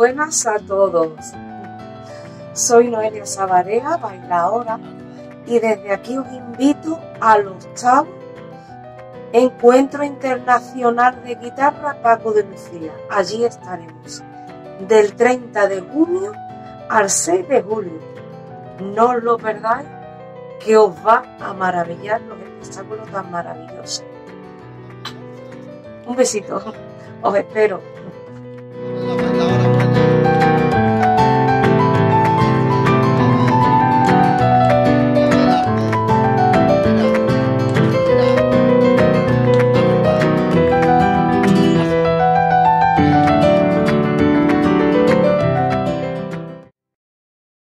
buenas a todos. Soy Noelia Sabarea, bailaora, y desde aquí os invito al 8º Encuentro Internacional de Guitarra Paco de Lucía. Allí estaremos del 30 de junio al 6 de julio. No os lo perdáis, que os va a maravillar los espectáculos tan maravillosos. Un besito, os espero.